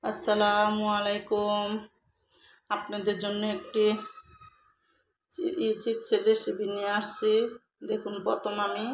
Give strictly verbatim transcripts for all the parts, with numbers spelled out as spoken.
আসসালামু আলাইকুম। আপনাদের জন্য একটি চিপসের রেসিপি নিয়ে আসছি। দেখুন, প্রথম আমি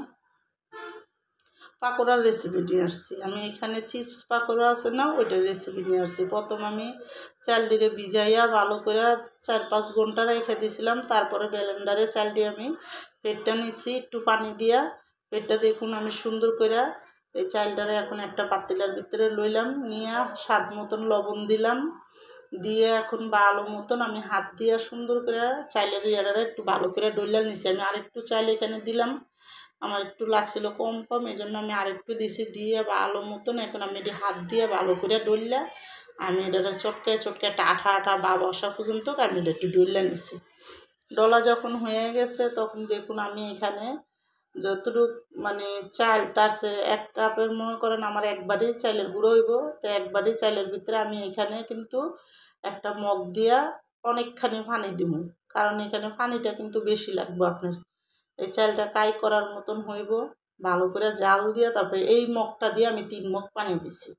পাকোড়ার রেসিপি নিয়ে আসছি। আমি এখানে চিপস পাকোড়া আছে না, ওইটার রেসিপি নিয়ে আসছি। প্রথম আমি চালডিরে ভিজাইয়া ভালো করে চার পাঁচ ঘন্টা রেখে দিয়েছিলাম। তারপরে ব্লেন্ডারে চালডি আমি পেটটা নিছি একটু পানি দিয়া। পেটটা দেখুন আমি সুন্দর করে এই চালটারে এখন একটা পাতিলার ভিতরে লইলাম, নিয়ে স্বাদ মতন লবণ দিলাম, দিয়ে এখন ভালো মতন আমি হাত দিয়ে সুন্দর করে চাইলের ইয়াটারে একটু ভালো করে ডইলা নিছি। আমি আরেকটু চাইল এখানে দিলাম, আমার একটু লাগছিল কম কম, এই জন্য আমি আরেকটু দিছি। দিয়ে ভালো মতন এখন আমি এটি হাত দিয়ে ভালো করে ডইলা আমি এটা চটকায় চটকায় একটা আঠা আঠা বা বসা পর্যন্ত আমি এটা একটু ডইলা নিছি। ডলা যখন হয়ে গেছে তখন দেখুন আমি এখানে যতটুকু মানে চাল, তার সে এক কাপের মনে করেন আমার এক বাটি চালের গুঁড়ো হইব, তো এক বাটি চালের ভিতরে আমি এখানে কিন্তু একটা মগ দিয়া অনেকখানি পানি দিব, কারণ এখানে পানিটা কিন্তু বেশি লাগবে আপনার। এই চালটা কাই করার মতন হইব, ভালো করে জাল দিয়ে তারপরে এই মগটা দিয়ে আমি তিন মগ পানি দিছি।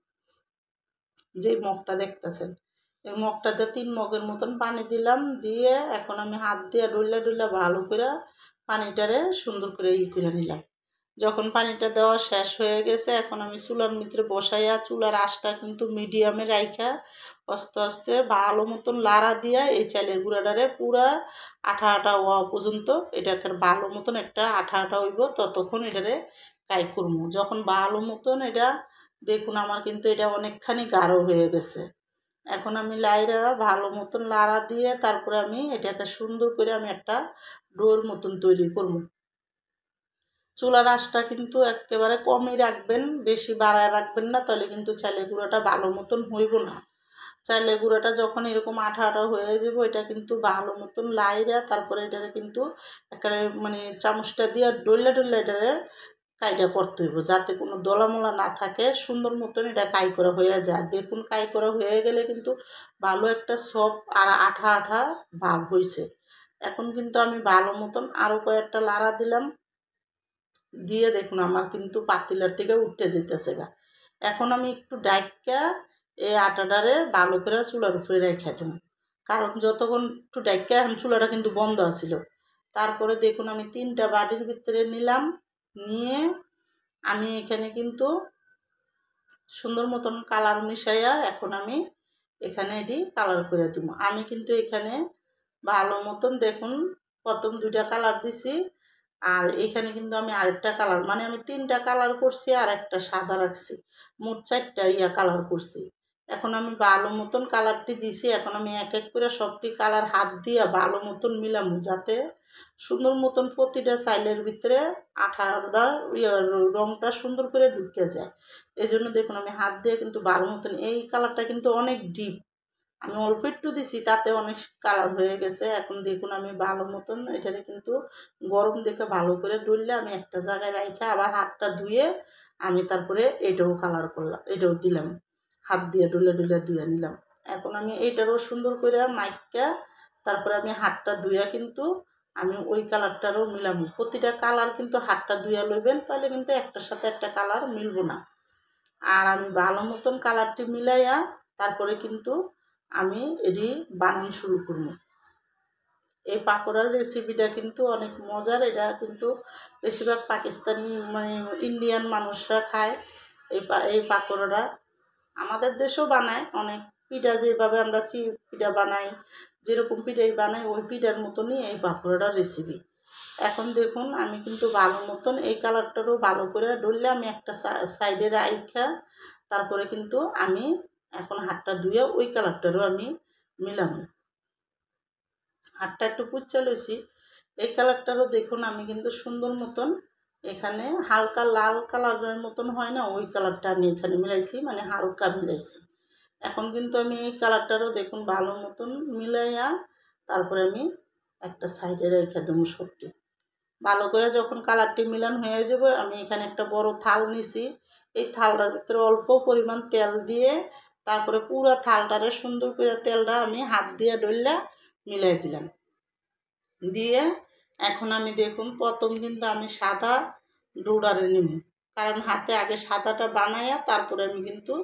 যে মগটা দেখতেছেন এই মগটাতে তিন মগের মতন পানি দিলাম। দিয়ে এখন আমি হাত দিয়ে ডুল্লা ডুল্লা ভালো করে পানিটারে সুন্দর করে ই করে নিলাম। যখন পানিটা দেওয়া শেষ হয়ে গেছে এখন আমি চুলার ভিতরে বসাইয়া চুলার আঁচটা কিন্তু মিডিয়ামে রাইখা আস্তে আস্তে ভালো মতন লাড়া দিয়া এই চালের গুঁড়াটারে পুরা আঠা আঠা হওয়া পর্যন্ত এটাকে ভালো মতন একটা আঠা আঠা হইব, ততক্ষণ এটারে কাই করবো। যখন ভালো মতন এটা দেখুন আমার কিন্তু এটা অনেকখানি গাঢ় হয়ে গেছে। এখন আমি লাইরা ভালো মতন লাড়া দিয়ে তারপরে আমি এটাকে সুন্দর করে আমি একটা ডোর মতন তৈরি করব। চুলার আঁচটা কিন্তু একেবারে কমই রাখবেন, বেশি বাড়ায় রাখবেন না, তাহলে কিন্তু চালের গুঁড়োটা ভালো মতন হইব না। চালের গুঁড়োটা যখন এরকম আঠা আঠা হয়ে যাব এটা কিন্তু ভালো মতন লাইরা তারপরে এটারে কিন্তু একেবারে মানে চামচটা দিয়ে ডলে ডলে এটারে কাইটা করতে হইব, যাতে কোনো দলামলা না থাকে, সুন্দর মতন এটা কাই করা হয়ে যায়। দেখুন কাই করা হয়ে গেলে কিন্তু ভালো একটা সফট আর আঠা আঠা ভাব হয়েছে। এখন কিন্তু আমি ভালো মতন আরও কয়েকটা লাড়া দিলাম, দিয়ে দেখুন আমার কিন্তু পাতিলার থেকে উঠতে যেতেছে গা। এখন আমি একটু ডাইকা এই আটাটারে ভালো করে চুলার উপরে রেখে দেব, কারণ যতক্ষণ একটু ডাইকা এখন চুলাটা কিন্তু বন্ধ আছিল। তারপরে দেখুন আমি তিনটা বাটির ভিতরে নিলাম, নিয়ে আমি এখানে কিন্তু সুন্দর মতন কালার মিশাইয়া এখন আমি এখানে এটি কালার করে দেব। আমি কিন্তু এখানে ভালো মতন দেখুন প্রথম দুইটা কালার দিছি, আর এখানে কিন্তু আমি আরেকটা কালার মানে আমি তিনটা কালার করছি আর একটা সাদা রাখছি, মোট চারটা ইয়া কালার করছি। এখন আমি ভালো মতন কালারটি দিছি, এখন আমি এক এক করে সবটি কালার হাত দিয়ে ভালো মতন মিলামু, যাতে সুন্দর মতন প্রতিটা চাইলের ভিতরে আঠাটা ইয়ে রঙটা সুন্দর করে ঢুকে যায়। এই জন্য দেখুন আমি হাত দিয়ে কিন্তু ভালো মতন, এই কালারটা কিন্তু অনেক ডিপ, আমি অল্প একটু দিছি তাতে অনেক কালার হয়ে গেছে। এখন দেখুন আমি ভালো মতন এটারে কিন্তু গরম দেখে ভালো করে ডললে আমি একটা জায়গায় রাইখা আবার হাতটা ধুয়ে আমি তারপরে এটাও কালার করলাম, এটাও দিলাম, হাত দিয়ে ডলে ডলে ধুয়ে নিলাম। এখন আমি এইটারও সুন্দর করে মাইকা তারপরে আমি হাতটা ধুয়ে কিন্তু আমি ওই কালারটারও মিলাম। প্রতিটা কালার কিন্তু হাতটা ধুয়ে লইবেন, তাহলে কিন্তু একটার সাথে একটা কালার মিলব না। আর আমি ভালো মতন কালারটি মিলাইয়া তারপরে কিন্তু আমি এটি বানানো শুরু করব। এই পাকোড়ার রেসিপিটা কিন্তু অনেক মজার, এটা কিন্তু বেশিরভাগ পাকিস্তানি মানে ইন্ডিয়ান মানুষরা খায় এই এই পাকোড়াটা। আমাদের দেশেও বানায় অনেক পিঠা, যেভাবে আমরা চি পিঠা বানাই, যেরকম পিঠাই বানাই ওই পিঠার মতনই এই পাকোড়াটার রেসিপি। এখন দেখুন আমি কিন্তু ভালো মতন এই কালারটারও ভালো করে ডললে আমি একটা সাইডে রাইখা তারপরে কিন্তু আমি এখন হাতটা ধুয়ে ওই কালারটারও আমি মিলাম। হাতটা একটু পুচ্চা লইছি, এই কালারটারও দেখুন আমি কিন্তু সুন্দর মতন এখানে হালকা লাল কালারের মতন হয় না, ওই কালারটা আমি এখানে মিলাইছি, মানে হালকা মিলাইছি। এখন কিন্তু আমি এই কালারটারও দেখুন ভালো মতন মিলাইয়া তারপরে আমি একটা সাইডে রেখে দেবো সবটি। ভালো করে যখন কালারটি মিলান হয়ে যাবে আমি এখানে একটা বড় থাল নিছি, এই থালটার ভিতরে অল্প পরিমাণ তেল দিয়ে তারপরে পুরো থালটারে সুন্দর করে তেলটা আমি হাত দিয়ে ডললা মিলাই দিলাম। দিয়ে এখন আমি দেখুন প্রথম কিন্তু আমি সাদা ডোডারে নিব, কারণ হাতে আগে সাদাটা বানাইয়া তারপরে আমি কিন্তু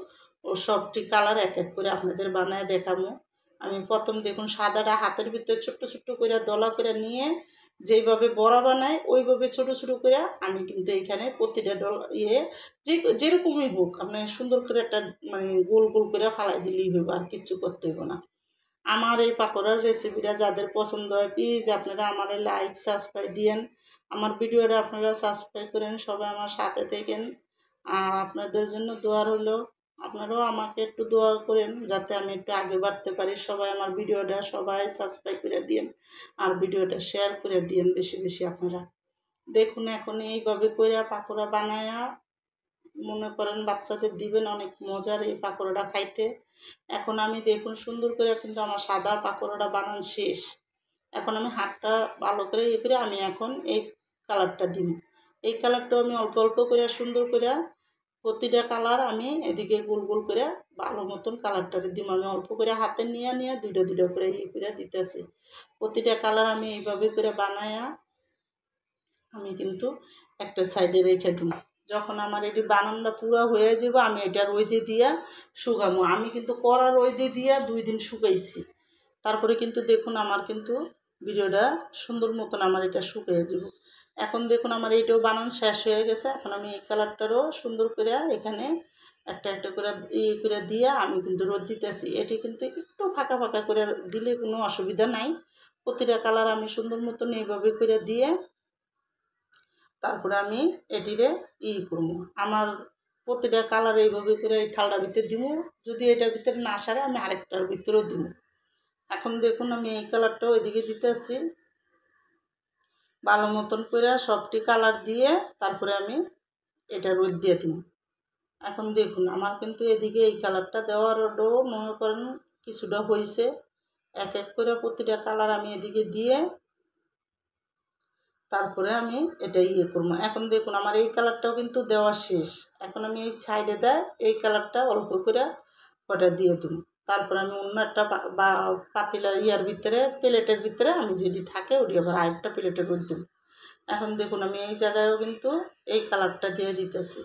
ও সবটি কালার এক এক করে আপনাদের বানায় দেখাবো। আমি প্রথম দেখুন সাদাটা হাতের ভিতরে ছোট্ট ছোট্ট করে দলা করে নিয়ে যেইভাবে বড়া বানায় ওইভাবে ছোট ছোট করে আমি কিন্তু এইখানে প্রতিটা ডল ইয়ে যে যেরকমই হোক আপনি সুন্দর করে একটা মানে গোল গোল করে ফালাই দিলেই হইব, আর কিচ্ছু করতে হইব না। আমার এই পাকোড়ার রেসিপিটা যাদের পছন্দ হয় প্লিজ আপনারা আমার লাইক সাবস্ক্রাইব দিয়েন, আমার ভিডিওটা আপনারা সাবস্ক্রাইব করেন, সবাই আমার সাথে থাকেন। আর আপনাদের জন্য দোয়া রইল, আপনারাও আমাকে একটু দোয়া করেন যাতে আমি একটু আগে বাড়তে পারি। সবাই আমার ভিডিওটা সবাই সাবস্ক্রাইব করে দিয়েন আর ভিডিওটা শেয়ার করে দিয়েন বেশি বেশি। আপনারা দেখুন এখন এইভাবে করে পাকোড়া বানায়া মনে করেন বাচ্চাদের দিবেন, অনেক মজার এই পাকোড়াটা খাইতে। এখন আমি দেখুন সুন্দর করে কিন্তু আমার সাদা পাকোড়াটা বানান শেষ। এখন আমি হাতটা ভালো করে ইয়ে করে আমি এখন এই কালারটা দিব। এই কালারটাও আমি অল্প অল্প করে সুন্দর করে প্রতিটা কালার আমি এদিকে গোল গোল করে ভালো মতন কালারটা দিব। আমি অল্প করে হাতে নিয়ে নিয়ে দুইটা দুইটা করে ইয়ে করে দিতেছি। প্রতিটা কালার আমি এইভাবে করে বানায়া আমি কিন্তু একটা সাইডে রেখে দিব। যখন আমার এটি বানানটা পুরো হয়ে যাব আমি এটা রোদে দিয়া শুকাবো। আমি কিন্তু কড়া রোদে দিয়া দুই দিন শুকাইছি, তারপরে কিন্তু দেখুন আমার কিন্তু ভিডিওটা সুন্দর মতন আমার এটা শুকিয়ে যাব। এখন দেখুন আমার এইটাও বানান শেষ হয়ে গেছে। এখন আমি এই কালারটারও সুন্দর করে এখানে একটা একটা করে ইয়ে করে দিয়ে আমি কিন্তু রোদ দিতেছি। এটি কিন্তু একটু ফাঁকা ফাঁকা করে দিলে কোনো অসুবিধা নাই। প্রতিটা কালার আমি সুন্দর মতন এইভাবে করে দিয়ে তারপরে আমি এটিরে ই করবো। আমার প্রতিটা কালার এইভাবে করে এই থালটার ভিতরে দিব, যদি এটার ভিতরে না সারে আমি আরেকটার ভিতরেও দিব। এখন দেখুন আমি এই কালারটাও ওইদিকে দিতেছি ভালো মতন করে সবটি কালার দিয়ে তারপরে আমি এটা রোদ দিয়ে দিব। এখন দেখুন আমার কিন্তু এদিকে এই কালারটা দেওয়ারও মনে করেন কিছুটা হয়েছে। এক এক করে প্রতিটা কালার আমি এদিকে দিয়ে তারপরে আমি এটা ইয়ে করবো। এখন দেখুন আমার এই কালারটাও কিন্তু দেওয়া শেষ। এখন আমি এই সাইডে দেয় এই কালারটা অল্প করে ওটা দিয়ে দিব। তারপরে আমি অন্য একটা বা পাতিলার ইয়ার ভিতরে প্লেটের ভিতরে আমি যেটি থাকে ওটি আবার আরেকটা প্লেটে করে দিব। এখন দেখুন আমি এই জায়গায়ও কিন্তু এই কালারটা দিয়ে দিতেছি।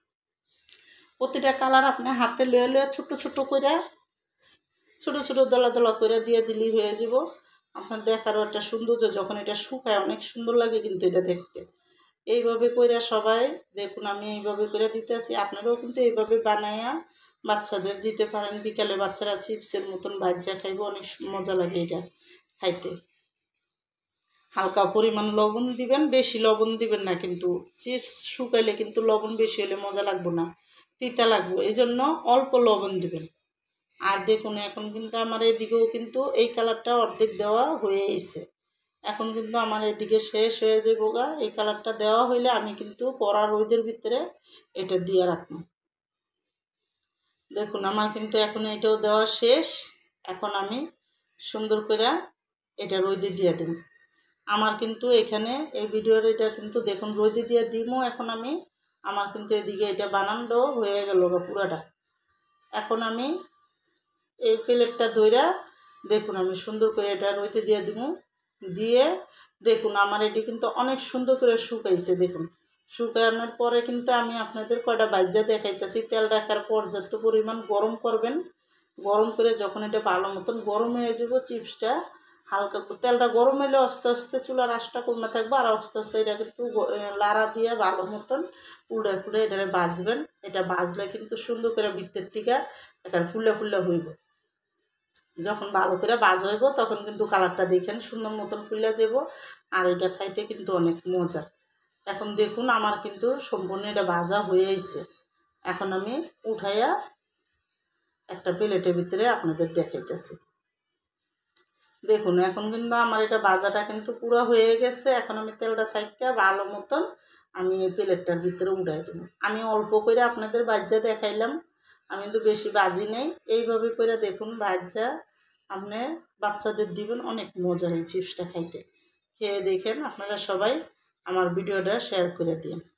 প্রতিটা কালার আপনি হাতে লয়ে লয়ে ছোটো ছোটো করে ছোটো ছোটো দলা দলা করে দিয়ে দিলেই হয়ে যাব। আপনার দেখারও একটা সৌন্দর্য, যখন এটা শুকায় অনেক সুন্দর লাগে কিন্তু এটা দেখতে। এইভাবে করে সবাই দেখুন আমি এইভাবে করে দিতেছি। আপনারাও কিন্তু এইভাবে বানায়া বাচ্চাদের দিতে পারেন। বিকালে বাচ্চারা চিপসের মতন ভাজা খাইব, অনেক মজা লাগে এটা খাইতে। হালকা পরিমাণ লবণ দিবেন, বেশি লবণ দিবেন না, কিন্তু চিপস শুকাইলে কিন্তু লবণ বেশি হলে মজা লাগবে না, তিতা লাগবে, এই জন্য অল্প লবণ দিবেন। আর দেখুন এখন কিন্তু আমার এদিকেও কিন্তু এই কালারটা অর্ধেক দেওয়া হয়ে এসেছে। এখন কিন্তু আমার এদিকে শেষ হয়ে যাবো গা। এই কালারটা দেওয়া হইলে আমি কিন্তু কড়া রোদের ভিতরে এটা দিয়ে রাখবো। দেখুন আমার কিন্তু এখন এটাও দেওয়া শেষ। এখন আমি সুন্দর করে এটা রোদে দিয়ে দিব। আমার কিন্তু এখানে এই ভিডিওর এটা কিন্তু দেখুন রোদে দিয়ে দিমও। এখন আমি আমার কিন্তু এদিকে এটা বানানো হয়ে গেল গা পুরাটা। এখন আমি এই প্লেটটা ধইরা দেখুন আমি সুন্দর করে এটা রোদে দিয়ে দিব। দিয়ে দেখুন আমার এটি কিন্তু অনেক সুন্দর করে শুকাইছে। দেখুন শুকানোর পরে কিন্তু আমি আপনাদের কয়টা ভাজা দেখাইতেছি। তেল রাখার পর্যাপ্ত পরিমাণ গরম করবেন। গরম করে যখন এটা ভালো মতন গরম হয়ে যাব চিপসটা হালকা তেলটা গরম হলে আস্তে আস্তে চুলার আঁচটা কমে থাকবে, আর আস্তে আস্তে এটা কিন্তু লাড়া দিয়ে ভালো মতন উড়ে ফুড়ে এটা ভাজবেন। এটা ভাজলে কিন্তু সুন্দর করে ভিতর থেকে এটা ফুলে ফুলে হইব। যখন ভালো করে ভাজ হইব তখন কিন্তু কালারটা দেখেন সুন্দর মতন ফুলে যাব, আর এটা খাইতে কিন্তু অনেক মজা। এখন দেখুন আমার কিন্তু সম্পূর্ণ এটা ভাজা হয়ে আইছে। এখন আমি উঠাইয়া একটা প্লেটের ভিতরে আপনাদের দেখাইতেছি। দেখুন এখন কিন্তু আমার এটা ভাজাটা কিন্তু পুরো হয়ে গেছে। এখন আমি তেলটা সাইডটা ভালো মতন আমি এই প্লেটটার ভিতরে উঠাই দেবো। আমি অল্প করে আপনাদের ভাজা দেখাইলাম, আমি তো বেশি ভাজি নেই। এইভাবে করে দেখুন ভাজা আপনি বাচ্চাদের দিবেন, অনেক মজা এই চিপসটা খাইতে। খেয়ে দেখেন আপনারা সবাই আমার ভিডিওটা শেয়ার করে দিন।